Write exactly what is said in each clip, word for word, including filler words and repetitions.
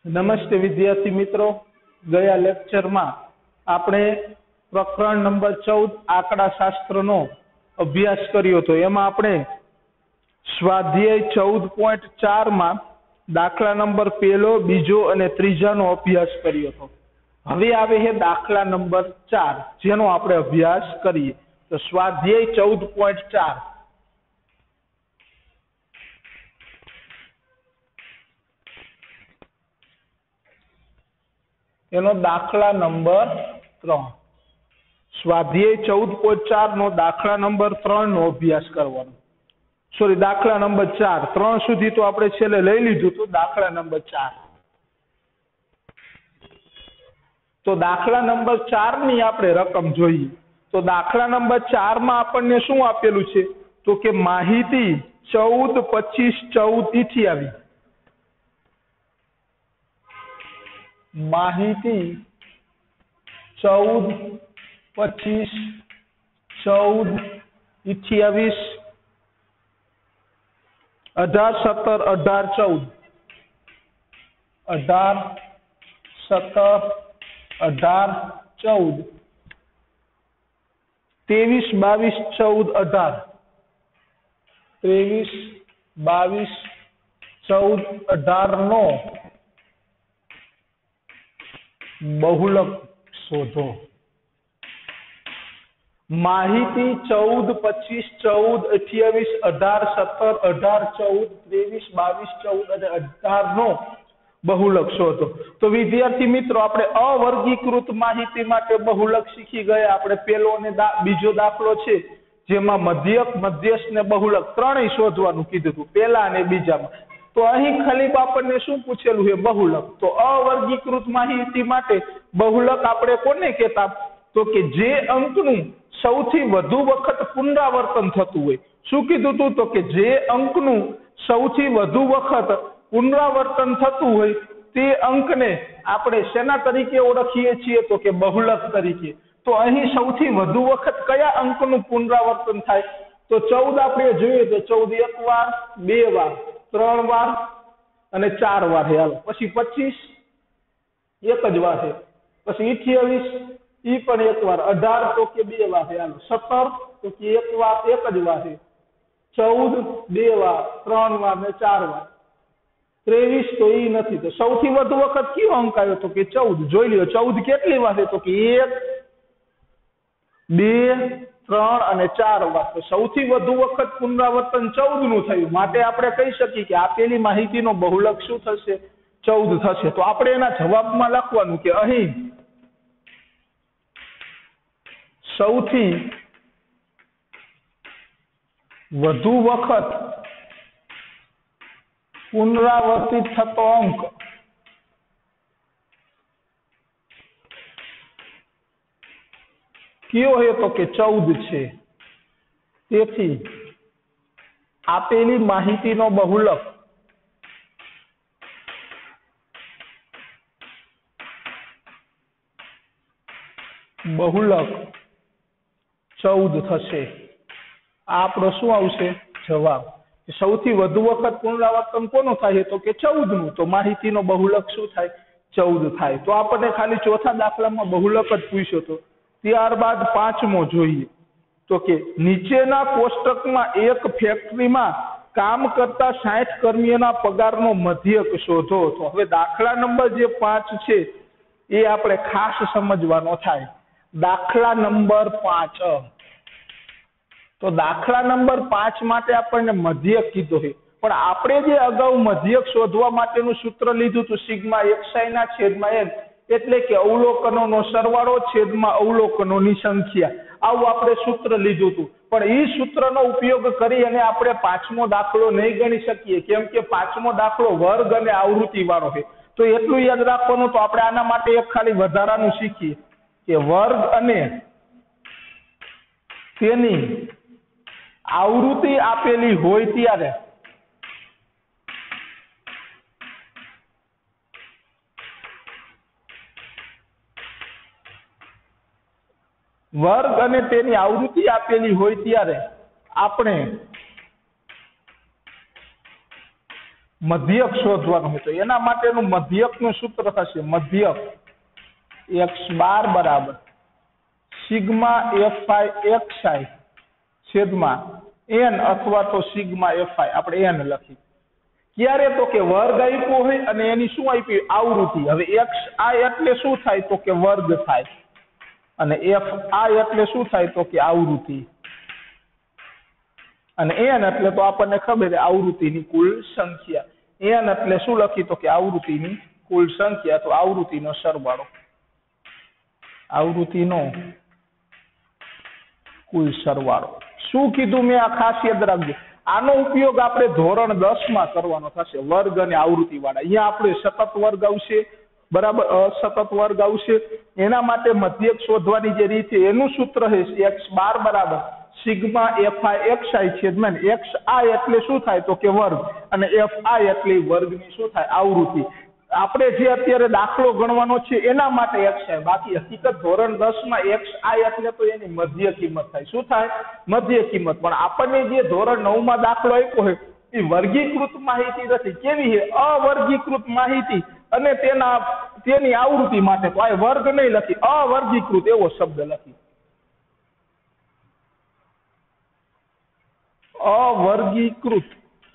નમસ્તે વિદ્યાર્થી મિત્રો, ગયા લેક્ચરમાં આપણે પ્રકરણ નંબર ચૌદ આંકડાશાસ્ત્રનો અભ્યાસ કર્યો હતો. એમાં આપણે સ્વાધ્યાય ચૌદ પોઈન્ટ ચારમાં દાખલા નંબર પહેલો, બીજો અને ત્રીજાનો અભ્યાસ કર્યો હતો. હવે આવે છે દાખલા નંબર ચાર, જેનો આપણે અભ્યાસ કરીએ. તો સ્વાધ્યાય ચૌદ પોઈન્ટ ચાર એનો દાખલા નંબર ત્રણ. સ્વાધ્યાય ચૌદ પોઈન્ટ ચાર નો દાખલા નંબર ત્રણ નો અભ્યાસ કરવાનો. સોરી, દાખલા નંબર ચાર. ત્રણ સુધી તો આપણે છેલ્લે લઈ લીધું હતું. દાખલા નંબર ચાર. તો દાખલા નંબર ચાર ની આપણે રકમ જોઈએ. તો દાખલા નંબર ચાર માં આપણને શું આપેલું છે? તો કે માહિતી ચૌદ, પચીસ, ચૌદ, અઠ્યાવીસ. માહિતી ચૌદ, પચીસ, ચૌદ, અઠ્યાવીસ, અઢાર, સત્તર, અઢાર, ચૌદ, અઢાર, સત્તર, અઢાર, ચૌદ, ત્રેવીસ, બાવીસ, ચૌદ, અઢાર, ત્રેવીસ, બાવીસ, ચૌદ, અઢાર નો બહુલક શોધો. માહિતી ચૌદ, પચીસ, ચૌદ, અઠ્યાવીસ, અઢાર, સત્તર, અઢાર, ચૌદ, ત્રેવીસ, બાવીસ, ચૌદ અને અઢાર નો બહુલક શોધો. તો વિદ્યાર્થી મિત્રો, આપણે અવર્ગીકૃત માહિતી માટે બહુલક શીખી ગયા. આપણે પેલો અને બીજો દાખલો છે, જેમાં મધ્યક, મધ્યસ્થ ને બહુલક ત્રણેય શોધવાનું કીધું હતું, પેલા અને બીજામાં. તો અહીં ખાલી આપણને શું પૂછેલું છે? બહુલક. તો અવર્ગીકૃત માહિતી માટે બહુલક આપણે કોને કહેતા? તો કે જે અંકનું સૌથી વધુ વખત પુનરાવર્તન થતું હોય. શું કીધું હતું? તો કે જે અંકનું સૌથી વધુ વખત પુનરાવર્તન થતું હોય તે અંકને આપણે શેના તરીકે ઓળખીએ છીએ? તો કે બહુલક તરીકે. તો અહીં સૌથી વધુ વખત કયા અંકનું પુનરાવર્તન થાય? તો ચૌદ આપણે જોઈએ તો ચૌદ એક વાર, બે વાર, ત્રણ વાર અને ચાર વાર. હાલો, પછી પચીસ એક જ વાર છે. પછી અઠ્યાવીસ ઈ પણ એક વાર. અઢાર તો કે બે વાર. હાલો, સત્તર તો કે એક વાર, એક જ વાર છે. ચૌદ બે વાર, ત્રણ વાર ને ચાર વાર. ત્રેવીસ તો ઈ નથી. તો સૌથી વધુ વખત કયો અંક આવ્યો? તો કે ચૌદ. જોઈ લ્યો, ચૌદ કેટલી વાર છે? તો કે એક, બે, ત્રણ અને ચાર વાર. તો સૌથી વધુ વખત પુનરાવર્તન ચૌદ નું થયું. માટે આપણે કહી શકીએ કે આપેલી માહિતીનો બહુલક શું થશે? ચૌદ થશે. તો આપણે એના જવાબમાં લખવાનું કે અહીં સૌથી વધુ વખત પુનરાવર્તિત થતો અંક કયો છે? તો કે ચૌદ છે. તેથી આપેલી માહિતીનો બહુલક બહુલક ચૌદ થશે. આ આપણો શું આવશે? જવાબ. સૌથી વધુ વખત પુનરાવર્તન કોનું થાય? તો કે ચૌદ નું. તો માહિતીનો બહુલક શું થાય? ચૌદ થાય. તો આપણને ખાલી ચોથા દાખલામાં બહુલક જ પૂછ્યો હતો. ત્યારબાદ પાંચમો જોઈએ. તો કે નીચેના કોષ્ટકમાં એક ફેક્ટરીમાં કામ કરતા સાઠ કર્મીઓના પગારનો મધ્યક શોધો. તો હવે દાખલા નંબર જે પાંચ છે એ આપણે ખાસ સમજવાનો થાય. દાખલા નંબર પાંચ. તો દાખલા નંબર પાંચ માટે આપણને મધ્યક કીધો છે. પણ આપણે જે અગાઉ મધ્યક શોધવા માટેનું સૂત્ર લીધું હતું, સિગ્મા એક્સઆઈ ના છેદમાં એન, એટલે કે અવલોકનોનો સરવાળો છેદમાં અવલોકનોની સંખ્યા. આવું આપણે સૂત્ર લીધું હતું. પણ એ સૂત્રનો ઉપયોગ કરી અને આપણે પાંચમો દાખલો નહીં ગણી શકીએ, કેમ કે પાંચમો દાખલો વર્ગ અને આવૃત્તિ વાળો છે. તો એટલું યાદ રાખવાનું. તો આપણે આના માટે એક ખાલી વધારાનું શીખીએ કે વર્ગ અને તેની આવૃત્તિ આપેલી હોય ત્યારે વર્ગ અને તેની આવૃત્તિ આપેલી હોય ત્યારે આપણે મધ્યક શોધવાનું હોય તો એના માટેનું મધ્યકનું સૂત્ર થશે મધ્યક એક્સ બાર બરાબર sigma F I X I છેદમાં એન અથવા તો સિગ્મા એફ આઈ આપણે એન લખી ક્યારે તો કે વર્ગ આપ્યો હોય અને એની શું આપી આવૃત્તિ હવે એક્સ આઈ એટલે શું થાય તો કે વર્ગ થાય અને એફ આઈ એટલે શું થાય તો કે આવૃત્તિ અને એન એટલે તો આપણને ખબર છે આવૃત્તિની કુલ સંખ્યા એન એટલે શું લખી તો કે આવૃત્તિની કુલ સંખ્યા તો આવૃત્તિનો સરવાળો આવૃત્તિનો કુલ સરવાળો શું કીધું મેં આ ખાસ યાદ રાખજો આનો ઉપયોગ આપણે ધોરણ દસ માં કરવાનો થશે વર્ગ અને આવૃત્તિ વાળા અહીંયા આપણે સતત વર્ગ આવશે બરાબર અસતત વર્ગ આવશે એના માટે મધ્યક શોધવાની જે રીત છે એનું સૂત્ર છે એક્સ બાર બરાબર sigma F I X I છેદમાં એક્સ આઈ એટલે શું થાય તો કે વર્ગ અને એફ આઈ એટલે વર્ગની શું થાય આવૃત્તિ આપણે જે અત્યારે દાખલો ગણવાનો છે એના માટે એક્સ આઈ બાકી હકીકત ધોરણ દસ માં એક્સ આઈ એટલે તો એની મધ્ય કિંમત થાય શું થાય મધ્ય કિંમત પણ આપણને જે ધોરણ નવ માં દાખલો આપ્યો હોય એ વર્ગીકૃત માહિતી નથી કેવી છે અવર્ગીકૃત માહિતી અને તેના તેની આવૃત્તિ માટે તો આ વર્ગ નહીં લખી અવર્ગીકૃત એવો શબ્દ લખી અવર્ગીકૃત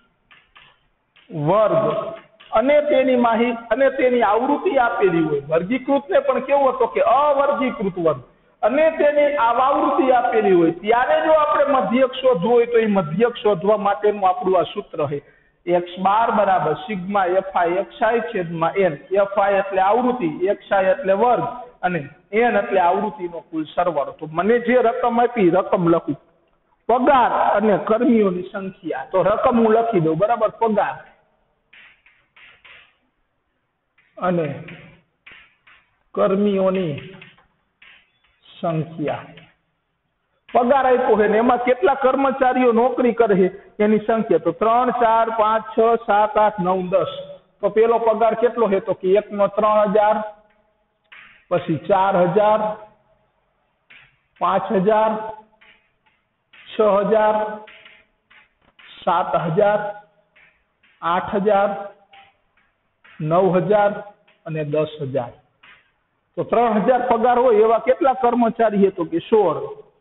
વર્ગ અને તેની માહિતી અને તેની આવૃત્તિ આપેલી હોય વર્ગીકૃત ને પણ કેવું હતો કે અવર્ગીકૃત વર્ગ અને તેની આવૃત્તિ આપેલી હોય ત્યારે જો આપણે મધ્યક શોધવું હોય તો એ મધ્યક શોધવા માટેનું આપણું આ સૂત્ર છે એક્સ બાર બરાબર sigma F I X I છેદમાં એન એફ આઈ એટલે આવૃત્તિ એક્સ આઈ એટલે વર્ગ અને એન એટલે આવૃત્તિનો કુલ સરવાળો તો મને જે રકમ આપી રકમ લખું પગાર અને કર્મીઓની સંખ્યા તો રકમ હું લખી દઉં બરાબર પગાર અને કર્મીઓની સંખ્યા પગાર આપ્યો છે ને એમાં કેટલા કર્મચારીઓ નોકરી કરે છે એની સંખ્યા તો ત્રણ ચાર પાંચ છ સાત આઠ નવ દસ તો પેલો પગાર કેટલો છે તો કે એક નો ત્રણ હજાર પછી ચાર હજાર પાંચ હજાર છ હજાર સાત હજાર આઠ હજાર નવ હજાર અને દસ હજાર તો ત્રણ હજાર પગાર હોય એવા કેટલા કર્મચારી છે તો કે સોળ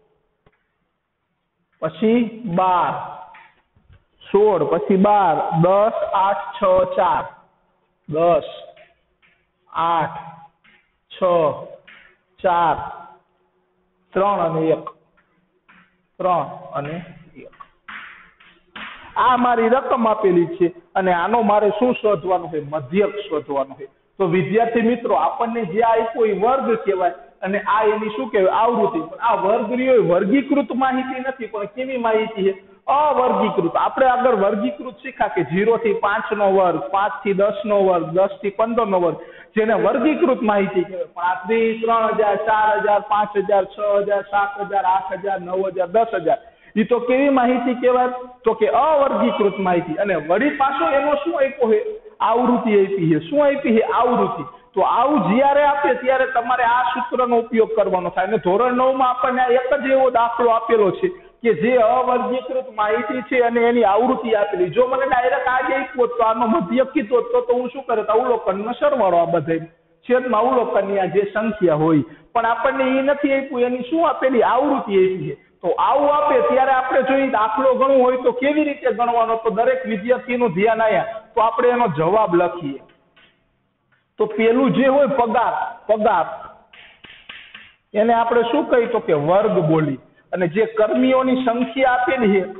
પછી બાર સોળ પછી બાર દસ આઠ છ ચાર દસ આઠ છ ચાર ત્રણ અને એક ત્રણ અને એક આ મારી રકમ આપેલી છે અને આનો મારે શું શોધવાનું છે મધ્યક શોધવાનું છે તો વિદ્યાર્થી મિત્રો આપણને જે આપ્યો એ વર્ગ કહેવાય અને આ એની શું કહેવાય આવૃત્તિ પણ આ વર્ગ રહ્યો વર્ગીકૃત માહિતી નથી પણ કેવી માહિતી છે અવર્ગીકૃત આપણે આગળ વર્ગીકૃત શીખ્યા કે ઝીરો થી પાંચ નો વર્ગ પાંચ થી દસ નો વર્ગ દસ થી પંદર નો વર્ગ જેને વર્ગીકૃત માહિતી કહેવાય પાંત્રીસ ત્રણ હજાર ચાર હજાર પાંચ હજાર છ હજાર સાત હજાર આઠ હજાર નવ હજાર દસ હજાર એ તો કેવી માહિતી કહેવાય તો કે અવર્ગીકૃત માહિતી અને વળી પાછો એનો શું આપ્યો છે આવૃત્તિ આપી છે શું આપી છે આવૃત્તિ તો આવું જ્યારે આપે ત્યારે તમારે આ સૂત્રનો ઉપયોગ કરવાનો થાય અને ધોરણ નવ માં આપણને એક જ એવો દાખલો આપેલો છે કે જે અવર્ગીકૃત માહિતી છે અને એની આવૃત્તિ આપેલી જો મને ડાયરેક્ટ આજે આપ્યો તો આનો મધ્યક કીધો તો તો હું શું કરત અવલોકનનો સરવાળો આ બધા છેદમાં અવલોકનની આ જે સંખ્યા હોય પણ આપણને એ નથી આપ્યું એની શું આપેલી આવૃત્તિ આપી છે તો આવું આપે ત્યારે આપણે જો એ દાખલો ગણવો હોય તો કેવી રીતે ગણવાનો તો દરેક વિદ્યાર્થીનું ધ્યાન આવ્યા તો આપણે એનો જવાબ લખીએ તો પેલું જે હોય પગાર પગાર એને આપણે શું કહી તો કે વર્ગ બોલી અને જે કર્મીઓની સંખ્યા આપેલી છે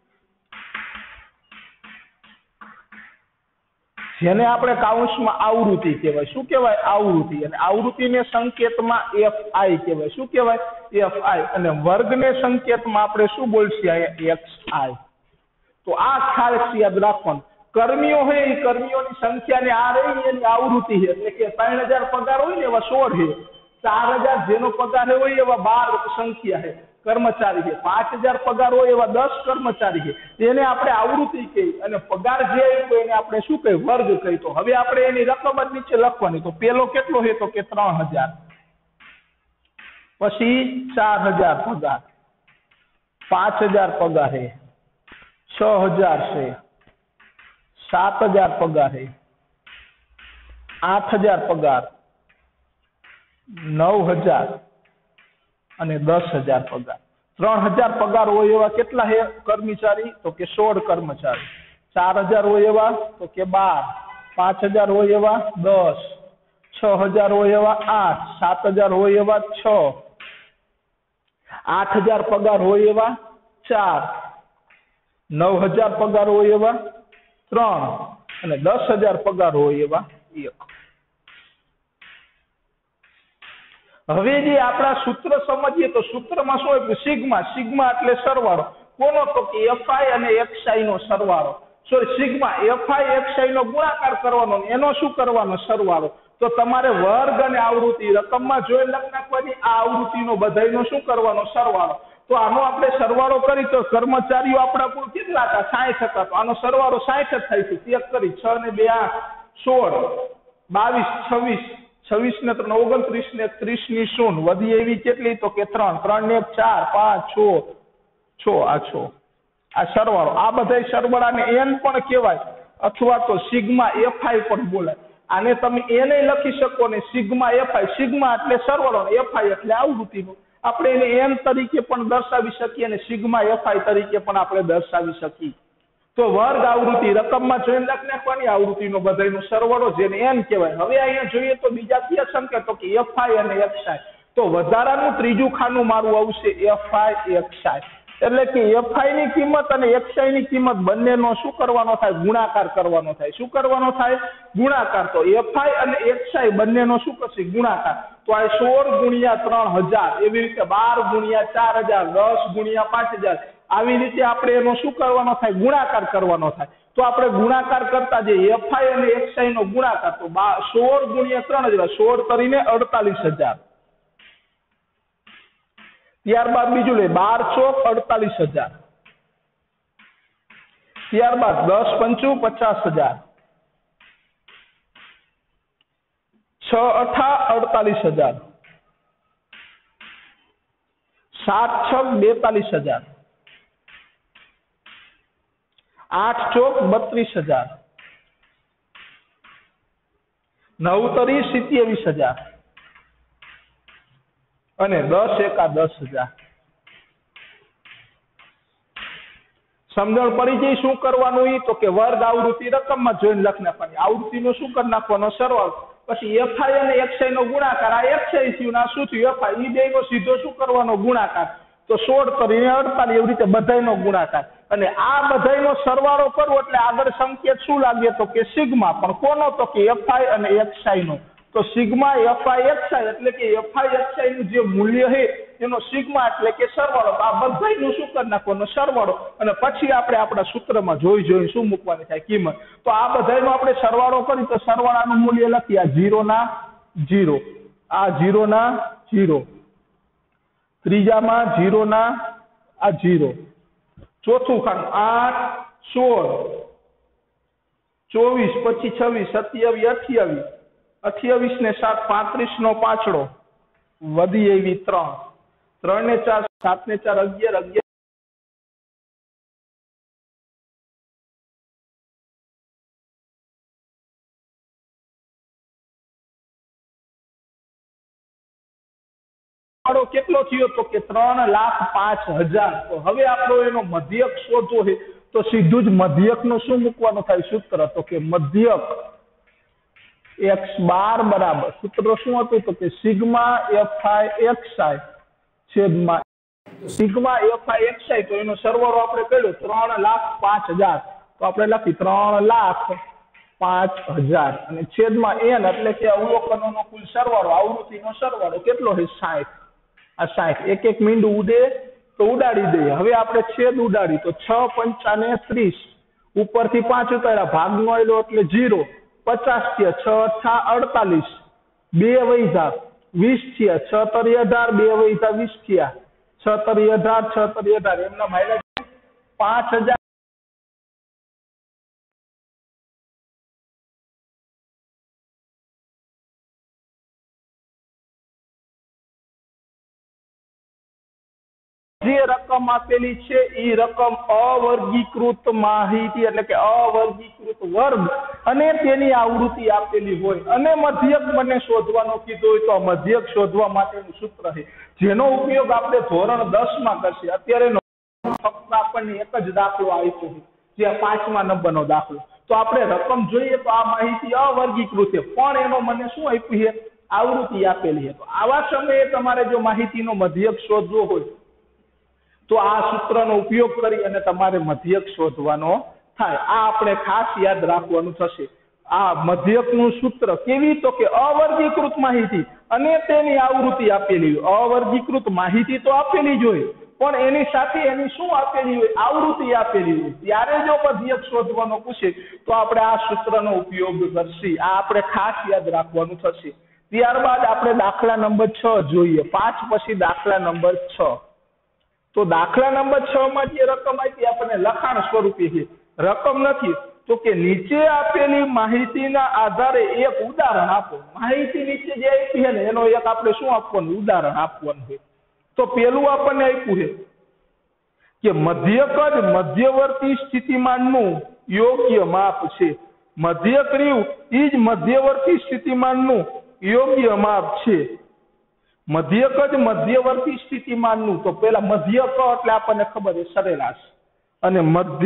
જેને આપણે કાઉન્સમાં આવૃત્તિ કહેવાય શું કહેવાય આવૃત્તિ અને આવૃત્તિને સંકેતમાં એફ આઈ કહેવાય શું કહેવાય એફ આઈ અને વર્ગને સંકેતમાં આપણે શું બોલશે એક્સ આઈ તો આ ખ્યાલ યાદ રાખવાનો કર્મીઓ હોય એ કર્મીઓની સંખ્યાને આ રહી એની આવૃત્તિ છે એટલે કે ત્રણ હજાર પગાર હોય ને એવા સોળ છે ચાર હજાર જેનો પગાર હોય એવા બાર સંખ્યા છે કર્મચારી છે પાંચ હજાર પગાર હોય એવા દસ કર્મચારી છે એને આપણે આવૃત્તિ કહી અને પગાર જે આપ્યો એને આપણે શું કહી વર્ગ કહી તો હવે આપણે એની રકમ જ નીચે લખવાની તો પેલો કેટલો છે તો કે ત્રણ હજાર પછી ચાર હજાર પગાર પાંચ હજાર પગાર છે છ હજાર છે सात हजार पगार है, आठ हजार पगार, नौ हजार અને દસ હજાર પગાર. ત્રણ હજાર પગાર હોય એવા કેટલા હે કર્મચારી? તો કે સોળ કર્મચારી. ચાર હજાર હોય એવા? તો કે બાર. પાંચ હજાર હોય એવા? દસ. છ હજાર હોય એવા? આઠ. સાત હજાર હોય એવા? છ. આઠ હજાર પગાર હોય એવા? ચાર. નવ હજાર પગાર હોય એવા? ત્રણ. અને દસ હજાર પગાર હોય એવા? એક. હવે જે આપણા સૂત્ર સમજીએ તો સૂત્રમાં શું હોય? સિગ્મા. સિગ્મા એટલે સરવાળો. કોનો? તો કે એફઆઈ અને એક્સઆઈ નો સરવાળો. સોરી, સિગ્મા એફઆઈ એક્સઆઈ નો ગુણાકાર કરવાનો, એનો શું કરવાનો? સરવાળો. તો તમારે વર્ગ અને આવૃત્તિ રકમમાં જોઈ લખી નાખવાની. આ આવૃત્તિનો બધાયનો શું કરવાનો? સરવાળો. તો આનો આપણે સરવાળો કરી તો કર્મચારીઓ આપણા કુલ કેટલા હતા? સાઠ હતા. તો આનો સરવાળો સાઠ જ થાય છે. ચેક કરી. છ ને બે આઠ, સોળ, બાવીસ, છવ્વીસ, છવ્વીસ ને ત્રણ ઓગણત્રીસ ને ત્રીસ ની શૂન્ય વધી એવી કેટલી? તો કે ત્રણ. ત્રણ ને ચાર, પાંચ, છ, છ. આ છ. આ સરવાળો. આ બધા સરવાળાને એન પણ કહેવાય અથવા તો સિગ્મા એફઆઈ પણ બોલાય. આને તમે એને લખી શકો ને સિગ્મા એફઆઈ. સિગ્મા એટલે સરવાળો, એફઆઈ એટલે આવૃત્તિનો. આપણે એને એન તરીકે પણ દર્શાવી શકીએ અને સિગ્મા એફઆઈ તરીકે પણ આપણે દર્શાવી શકીએ. તો વર્ગ આવૃત્તિ રકમમાં જોઈને લખી નાખવાની. આવૃત્તિનો બધાયનો સરવાળો જેને એન કહેવાય. હવે અહીંયા જોઈએ તો બીજા કયા સંકેતો કે એફઆઈ અને એક્સઆઈ. તો વધારાનું ત્રીજું ખાનું મારું આવશે એફઆઈ એક્સઆઈ. એટલે કે એફઆઈ ની કિંમત અને એક્સઆઈ ની કિંમત બંનેનો શું કરવાનો થાય? ગુણાકાર કરવાનો થાય. શું કરવાનો થાય? ગુણાકાર. તો એફઆઈ અને એક્સઆઈ બંનેનો શું કરશે? ગુણાકાર. તો આ સોળ ગુણ્યા ત્રણ હજાર, એવી રીતે બાર ગુણ્યા ચાર હજાર, દસ ગુણ્યા પાંચ હજાર, આવી રીતે આપણે એનો શું કરવાનો થાય? ગુણાકાર કરવાનો થાય. તો આપણે ગુણાકાર કરતા જે એફઆઈ અને એક્સઆઈ નો ગુણાકાર, તો સોળ ગુણ્યા ત્રણ હજાર, સોળ કરીને અડતાલીસ હજાર. ત્યારબાદ બીજું લે, બાર ચોક અડતાલીસ હજાર. ત્યારબાદ દસ પંચુ પચાસ હજાર. છ અઠા અડતાલીસ હજાર. સાત છક બેતાલીસ હજાર. આઠ ચોક બત્રીસ હજાર. નવ તરી સિત્યાવીસ હજાર. અને દસ એકા દસ હજાર. સમજણ પડી ગઈ શું કરવાનું? ઈ તો કે વર્ગ આવૃત્તિ રકમમાં જોઈને લખી નાખવાની. આવૃત્તિનો શું કરી નાખવાનો? સરવાળો. પછી એફઆઈ અને એક્સઆઈ નો ગુણાકાર. આ એક્સઆઈ થયું ને આ શું થયું? એફઆઈ. ઈ બે નો સીધો શું કરવાનો? ગુણાકાર. તો સોળ કરીને અડતાલીસ, એવી રીતે બધાયનો ગુણાકાર. અને આ બધાયનો સરવાળો કરવો એટલે આગળ સંકેત શું લાગે? તો કે સિગ્મા. પણ કોનો? તો કે એફઆઈ અને એક્સઆઈ નો. તો સિગ્મા એફઆઈ એક્સઆઈ એટલે કે એફઆઈ એક્સઆઈ નું જે મૂલ્ય છે એનો સિગ્મા એટલે કે સરવાળો. આ બધાયનું શું કરી નાખવાનો? સરવાળો. અને પછી આપણે આપણા સૂત્રમાં જોઈ જોઈ શું મૂકવાની થાય? કિંમત. તો આ બધાયનો આપણે સરવાળો કરી તો સરવાળાનું મૂલ્ય લખીએ. આ ઝીરો ના ઝીરો, આ ઝીરો ના ઝીરો, ત્રીજામાં ઝીરો ના આ ઝીરો, ચોથું ખાનું આઠ, સોળ, ચોવીસ, પચીસ, છવ્વીસ, સત્યાવીસ, અઠ્યાવીસ, અઠ્યાવીસ ને સાત પાંત્રીસ નો પાછળો વધી એવી ત્રણ, ત્રણ ને ચાર સાત ને ચાર અગિયાર, અગિયાર કેટલો થયો? તો કે ત્રણ લાખ પાંચ હજાર. તો હવે આપણો એનો મધ્યક શોધવો છે તો સીધું જ મધ્યક નું શું મૂકવાનું થાય? સૂત્ર. તો કે મધ્યક એક્સ બાર બરાબર સૂત્ર શું હતું? તો કે સિગ્મા એફઆઈ એક્સઆઈ છેદમાં સિગ્મા એફઆઈ એક્સઆઈ. તો એનો સરવાળો આપણે કર્યો ત્રણ લાખ પાંચ હજાર. તો આપણે લખી ત્રણ લાખ પાંચ હજાર અને છેદમાં એન એટલે કે અવલોકનોનો કુલ સરવાળો, આવૃત્તિનો સરવાળો કેટલો છે? સાઠ. આ સાઠ. એક એક મીંડું ઉડે તો ઉડાડી દઈએ. હવે આપણે છેદ ઉડાડી તો છ પંચાને ત્રીસ, ઉપરથી પાંચ ઉતાર્યા, ભાગનો આવેલો એટલે જીરો, પચાસ થયા, છ અઠા અડતાલીસ, બે વૈધા વીસ થયા, છ તરી અઢાર, બે વૈધા વીસ થયા, છ તરી અઢાર, છ તરી અઢાર, એમના માયલા પાંચ હજાર જે જે રકમ આપેલી છે એ રકમ અવર્ગીકૃત માહિતી એટલે કે અવર્ગીકૃત વર્ગ અને તેની આવૃત્તિ આપેલી હોય અને મધ્યક મને શોધવાનો કીધો હોય તો આ મધ્યક શોધવા માટેનું સૂત્ર છે જેનો ઉપયોગ આપણે ધોરણ દસ માં કરશે. અત્યારે ફક્ત આપણને એક જ દાખલો આપ્યો છે જે પાંચમા નંબરનો દાખલો. તો આપણે રકમ જોઈએ તો આ માહિતી અવર્ગીકૃત છે પણ એનો મને શું આપ્યું છે આવૃત્તિ આપેલી છે. તો આવા સમયે તમારે જો માહિતીનો મધ્યક શોધવો હોય તો આ સૂત્રનો ઉપયોગ કરી અને તમારે મધ્યક શોધવાનો થાય. આ આપણે ખાસ યાદ રાખવાનું થશે. આ મધ્યકનું સૂત્ર કેવી તો કે અવર્ગીકૃત માહિતી અને તેની આવૃત્તિ આપેલી હોય. અવર્ગીકૃત માહિતી તો આપેલી જ હોય પણ એની સાથે એની શું આપેલી હોય આવૃત્તિ આપેલી હોય. ત્યારે જો મધ્યક શોધવાનો પૂછે તો આપણે આ સૂત્રનો ઉપયોગ કરશે. આ આપણે ખાસ યાદ રાખવાનું થશે. ત્યારબાદ આપણે દાખલા નંબર છ જોઈએ. પાંચ પછી દાખલા નંબર છ. તો દાખલા નંબર છ માં જે રકમ આપી આપણને લખાણ સ્વરૂપે છે. રકમ નથી તો કે નીચે આપેલી માહિતીના આધારે એક ઉદાહરણ આપો. માહિતી નીચે જે આપી છે ને એનો એક આપણે શું આપવાનું ઉદાહરણ આપવાનું છે. તો પેલું આપણને આપ્યું છે કે મધ્યક જ મધ્યવર્તી સ્થિતિમાનનું યોગ્ય માપ છે. મધ્યક રહ્યું એ જ મધ્યવર્તી સ્થિતિમાનનું યોગ્ય માપ છે. મધ્યક જ મધ્યવર્તી સ્થિતિમાનનું તો પેલા મધ્યક એટલે આપણને ખબર છે સરેરાશ અને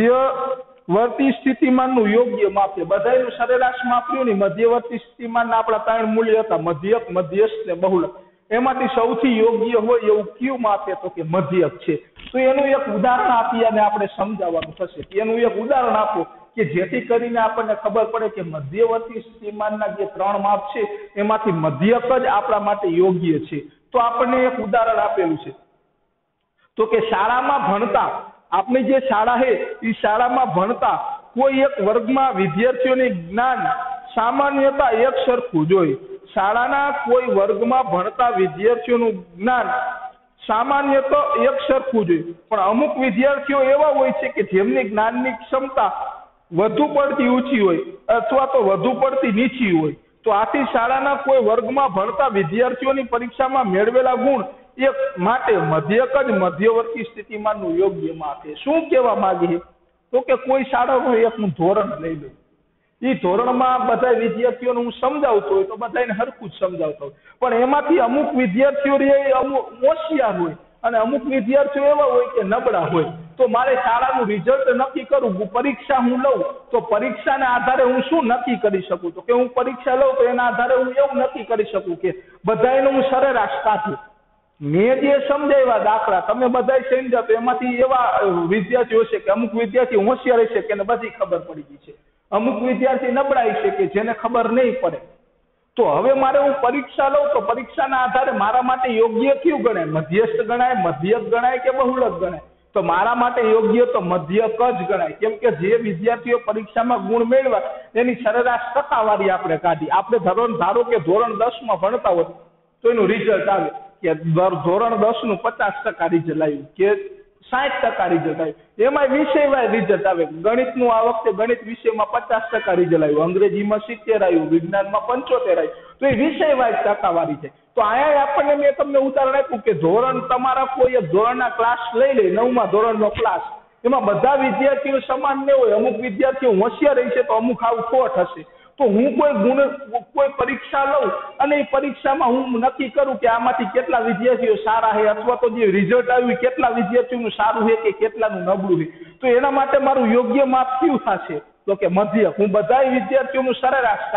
મધ્યવર્તી સ્થિતિમાનનું યોગ્ય માપ છે. બધાનું સરેરાશ માપ રહ્યું ને મધ્યવર્તી સ્થિતિમાનના આપણા ત્રણ મૂલ્ય હતા મધ્યક મધ્યસ્થ ને બહુલક. એમાંથી સૌથી યોગ્ય હોય એવું કયું માપ છે તો કે મધ્યક છે. તો એનું એક ઉદાહરણ આપી અને આપણે સમજાવવાનું થશે. એનું એક ઉદાહરણ આપો કે જેથી કરીને આપણને ખબર પડે કે મધ્યવર્તી સ્થિતિમાનના જે ત્રણ માપ છે એમાંથી મધ્યક જ આપણા માટે યોગ્ય છે. તો આપણને એક ઉદાહરણ આપેલું છે તો કે શાળામાં ભણતા આપણી જે શાળા છે એ શાળામાં ભણતા કોઈ એક વર્ગમાં વિદ્યાર્થીઓને જ્ઞાન સામાન્યતા એક સરખું જ હોય. શાળાના કોઈ વર્ગમાં ભણતા વિદ્યાર્થીઓનું જ્ઞાન સામાન્ય તો એક સરખું જ હોય પણ અમુક વિદ્યાર્થીઓ એવા હોય છે કે જેમની જ્ઞાનની ક્ષમતા વધુ પડતી ઊંચી હોય અથવા તો વધુ પડતી નીચી હોય. તો આથી શાળાના કોઈ વર્ગમાં ભણતા વિદ્યાર્થીઓની પરીક્ષામાં મેળવેલા ગુણ એક માટે મધ્યક જ મધ્યવર્તી સ્થિતિમાનનું યોગ્ય માપ છે. શું કહેવા માંગે તો કે કોઈ શાળાનું એકનું ધોરણ લઈ લો. એ ધોરણમાં બધા વિદ્યાર્થીઓને હું સમજાવતો હોય તો બધાને હરખું જ સમજાવતો હોય પણ એમાંથી અમુક વિદ્યાર્થીઓ રે અમુક હોશિયાર હોય અને અમુક વિદ્યાર્થીઓ એવા હોય કે નબળા હોય. તો મારે શાળાનું રિઝલ્ટ નક્કી કરવું પરીક્ષા હું લઉં તો પરીક્ષાના આધારે હું શું નક્કી કરી શકું તો કે હું પરીક્ષા લઉં તો એના આધારે હું એવું નક્કી કરી શકું કે બધાયનું હું સરેરાશ કાઢું. મેં જે સમજાવ્યા દાખલા તમે બધા સમજ્યા તો એમાંથી એવા વિદ્યાર્થીઓ છે કે અમુક વિદ્યાર્થી હોશિયાર છે કે એને બધી ખબર પડી ગઈ છે. અમુક વિદ્યાર્થી નબળાઈ છે કે જેને ખબર નહીં પડે. તો હવે મારે હું પરીક્ષા લઉં તો પરીક્ષાના આધારે મારા માટે યોગ્ય કયું ગણાય મધ્યસ્થ ગણાય મધ્યક ગણાય કે બહુલક ગણાય. તો મારા માટે યોગ્ય તો મધ્યક જ ગણાય કેમ કે જે વિદ્યાર્થીઓ પરીક્ષામાં ગુણ મેળવ્યા એની સરેરાશ ટકાવારી આપણે કાઢી. આપણે ધોરણ ધારો કે ધોરણ દસ માં ભણતા હોય તો એનું રિઝલ્ટ આવે કે ધોરણ દસ નું પચાસ ટકા રિઝલ્ટ આવ્યું કે સાઠ ટકા રિઝલ્ટ આવ્યું. એમાં વિષય વાઇઝ રિઝલ્ટ આવે. ગણિતનું આ વખતે ગણિત વિષયમાં પચાસ ટકા રિઝલ્ટ આવ્યું, અંગ્રેજીમાં સિત્તેર આવ્યું, વિજ્ઞાનમાં પંચોતેર આવ્યું. તો એ વિષય વાઇઝ ટકાવારી છે. તો અહીંયા આપણને મેં તમને ઉદાહરણ આપ્યું કે ધોરણ તમારા કોઈ એક ધોરણના ક્લાસ લઈ લે નવમા ધોરણનો ક્લાસ એમાં બધા વિદ્યાર્થીઓ સમાન ન હોય. અમુક વિદ્યાર્થીઓ હોશિયાર રહેશે તો અમુક આવું ખોટ હશે. તો હું કોઈ ગુણ કોઈ પરીક્ષા લઉં અને એ પરીક્ષામાં હું નક્કી કરું કે આમાંથી કેટલા વિદ્યાર્થીઓ સારા છે અથવા તો જે રિઝલ્ટ આવ્યું કેટલા વિદ્યાર્થીઓનું સારું છે કે કેટલાનું નબળું છે. તો એના માટે મારું યોગ્ય માપ કયું થશે તો કે મધ્યક. હું બધા વિદ્યાર્થીઓનું સરેરાશ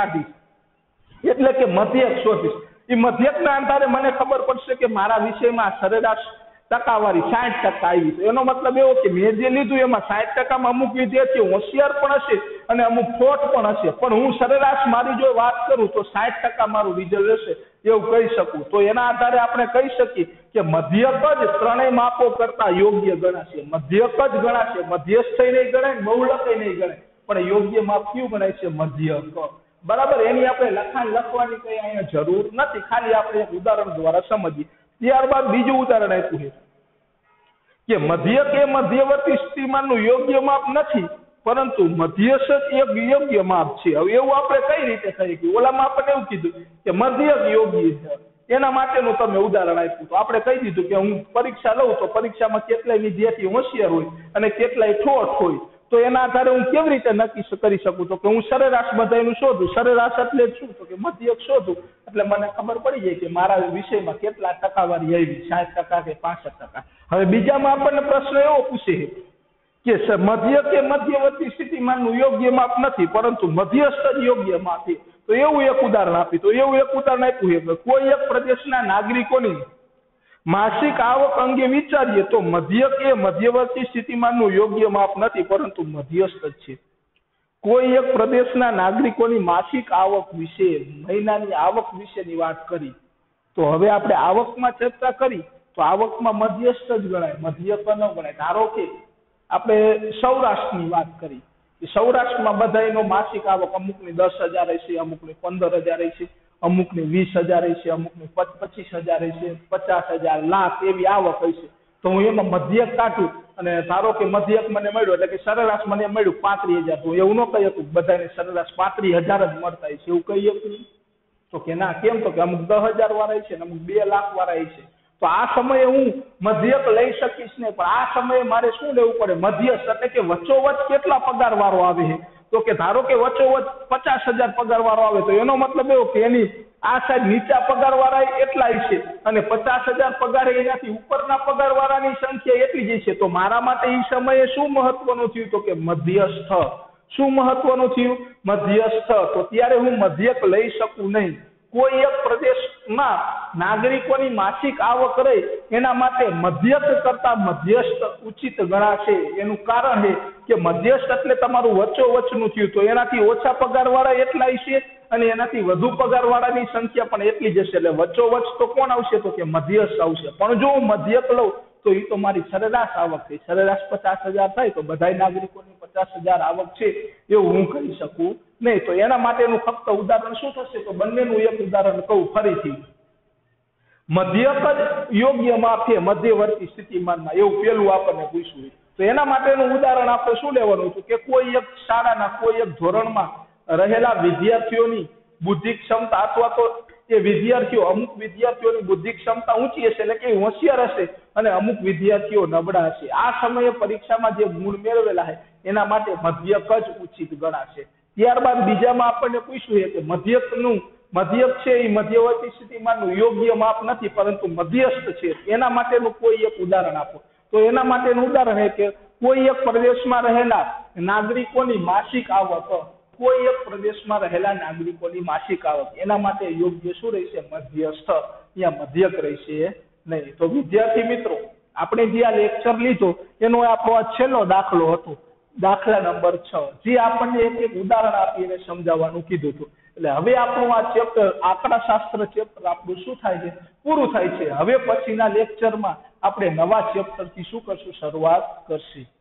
કાઢીશ એટલે કે મધ્યક શોધીશ. એ મધ્યકના આધારે મને ખબર પડશે કે મારા વિષયમાં સરેરાશ ટકાવારી સાઠ ટકા આવી છે. એનો મતલબ એવો કે મેં જે લીધું એમાં સાઠ ટકામાં અમુક વિદ્યાર્થીઓ હોશિયાર પણ હશે અને અમુક ખોટ પણ હશે પણ હું સરેરાશ મારી જો વાત કરું તો સાઠ ટકા મારું રિઝલ્ટ હશે એવું કહી શકું. તો એના આધારે આપણે કહી શકીએ કે મધ્યક જ ત્રણેય માપો કરતા યોગ્ય ગણાશે. મધ્યક જ ગણાશે, મધ્યસ્થ નહીં ગણાય, બહુલક નહીં ગણાય પણ યોગ્ય માપ કયું ગણાય છે મધ્યક. બરાબર. એની આપણે લખાણ લખવાની કઈ અહીંયા જરૂર નથી, ખાલી આપણે એક ઉદાહરણ દ્વારા સમજીએ. ત્યારબાદ બીજું ઉદાહરણ આપ્યું છે કે મધ્યક એ મધ્યવર્તી સ્થિતિમાનનું યોગ્ય માપ નથી પરંતુ મધ્યસ્થ એક યોગ્ય માપ છે. હવે એવું આપણે કઈ રીતે થઈ ગયું ઓલામાં આપણને એવું કીધું કે મધ્યક યોગ્ય છે એના માટેનું તમે ઉદાહરણ આપ્યું. તો આપણે કહી દીધું કે હું પરીક્ષા લઉં તો પરીક્ષામાં કેટલાય વિદ્યાર્થી હોશિયાર હોય અને કેટલાય ઠોઠ હોય. તો એના આધારે હું કેવી રીતે નક્કી કરી શકું? તો કે હું સરેરાશ બધાયનું શોધું. સરેરાશ એટલે શું? તો કે મધ્યક શોધું. એટલે મને ખબર પડી જાય કે મારા વિષયમાં કેટલા ટકાવારી આવી, સાઠ ટકા કે પાસઠ ટકા. હવે બીજામાં આપણને પ્રશ્ન એવો પૂછે કે મધ્યક એ મધ્યવર્તી સ્થિતિમાનનું યોગ્ય માપ નથી, પરંતુ મધ્યસ્થ જ યોગ્ય માપ છે. તો એવું એક ઉદાહરણ આપી. તો એવું એક ઉદાહરણ આપ્યું છે કે કોઈ એક પ્રદેશના નાગરિકોની માસિક આવક અંગે વિચારીએ તો મધ્યક એ મધ્યવર્તી સ્થિતિમાનનું યોગ્ય માપ નથી, પરંતુ મધ્યસ્થ જ છે. કોઈ એક પ્રદેશના નાગરિકોની માસિક આવક વિશે, મહિનાની આવક વિશેની વાત કરી. તો હવે આપણે આવકમાં ચર્ચા કરી તો આવકમાં મધ્યસ્થ જ ગણાય, મધ્યક ન ગણાય. ધારો કે આપણે સૌરાષ્ટ્રની વાત કરી. સૌરાષ્ટ્રમાં બધાનો માસિક આવક અમુકની દસ હજાર હશે, અમુકની પંદર હજાર હશે, અમુકની વીસ હજાર હશે, અમુકની પચીસ હજાર હશે, પચાસ હજાર, લાખ એવી આવક હશે. તો હું એમાં મધ્યક કાઢું અને ધારો કે મધ્યક મને મળ્યો એટલે કે સરેરાશ મને મળ્યું પાંત્રીસ હજાર. તો એવું ન કહી શકું બધાને સરેરાશ પાંત્રીસ હજાર જ મળતા હશે, એવું કહી શકું? તો કે ના. કેમ? તો કે અમુક દસ હજાર વાળા છે ને અમુક બે લાખ વાળા છે. તો આ સમયે હું મધ્યક લઈ શકીશ ને, પણ આ સમયે મારે શું લેવું પડે? મધ્યસ્થ એટલે કે વચ્ચોવચ કેટલા પગાર વાળો આવે છે. તો કે ધારો કે વચ્ચોવચ પચાસ હજાર પગાર વાળો આવે તો એનો મતલબ એવો કે એની આ સાઈડ નીચા પગાર વાળા એટલા છે અને પચાસ હજાર પગાર એનાથી ઉપરના પગાર વાળાની સંખ્યા એટલી જ છે. તો મારા માટે એ સમયે શું મહત્વનું થયું? તો કે મધ્યસ્થ. શું મહત્વનું થયું? મધ્યસ્થ. તો ત્યારે હું મધ્યક લઈ શકું નહીં. કોઈ એક પ્રદેશમાં નાગરિકોની માસિક આવક રહે એના માટે મધ્યક કરતા મધ્યસ્થ ઉચિત ગણાશે. એનું કારણ છે કે મધ્યસ્થ એટલે તમારું વચ્ચોવચનું થયું. તો એનાથી ઓછા પગારવાળા એટલા છે અને એનાથી વધુ પગારવાળાની સંખ્યા પણ એટલી જ હશે. એટલે વચ્ચોવચ તો કોણ આવશે? તો કે મધ્યસ્થ આવશે. પણ જો હું મધ્યક લઉં તો એ તો મારી સરેરાશ આવક છે. સરેરાશ પચાસ હજાર થાય તો બધા નાગરિકોની પચાસ હજાર આવક છે એવું હું કહી શકું નહીં. તો એના માટેનું ફક્ત ઉદાહરણ શું થશે? તો બંનેનું એક ઉદાહરણ કહું ફરીથી. મધ્યક જ યોગ્ય માપ છે મધ્યવર્તી સ્થિતિમાનમાં, એવું પેલું આપણને પૂછ્યું. તો એના માટેનું ઉદાહરણ આપણે શું લેવાનું હતું કે કોઈ એક શાળાના કોઈ એક ધોરણમાં રહેલા વિદ્યાર્થીઓની બુદ્ધિ ક્ષમતા અથવા તો એ વિદ્યાર્થીઓ અમુક વિદ્યાર્થીઓની બુદ્ધિ ક્ષમતા ઊંચી હશે એટલે કે હોશિયાર હશે અને અમુક વિદ્યાર્થીઓ નબળા હશે. આ સમયે પરીક્ષામાં જે ગુણ મેળવેલા છે એના માટે મધ્યક જ ઉચિત ગણાશે. ત્યારબાદ બીજામાં આપણને પૂછ્યું છે કે મધ્યકનું મધ્યક છે એ મધ્યવર્તી સ્થિતિમાનનું યોગ્ય માપ નથી, પરંતુ મધ્યસ્થ છે. એના માટેનું કોઈ એક ઉદાહરણ આપો. તો એના માટેનું ઉદાહરણ છે કે કોઈ એક પ્રદેશમાં રહેલા નાગરિકોની માસિક આવક, કોઈ એક પ્રદેશમાં રહેલા નાગરિકોની માસિક આવક, એના માટે યોગ્ય શું રહેશે? મધ્યસ્થ. ત્યાં મધ્યક રહેશે નહીં. તો વિદ્યાર્થી મિત્રો, આપણે જે આ લેક્ચર લીધો એનો આપણો આ છેલ્લો દાખલો હતો, દાખલા નંબર છ, જે આપણને એક એક ઉદાહરણ આપીને સમજાવવાનું કીધું હતું. એટલે હવે આપણું આ ચેપ્ટર આંકડાશાસ્ત્ર ચેપ્ટર આપણું શું થાય છે? પૂરું થાય છે. હવે પછીના લેક્ચરમાં આપણે નવા ચેપ્ટરથી શું કરશું? શરૂઆત કરશું.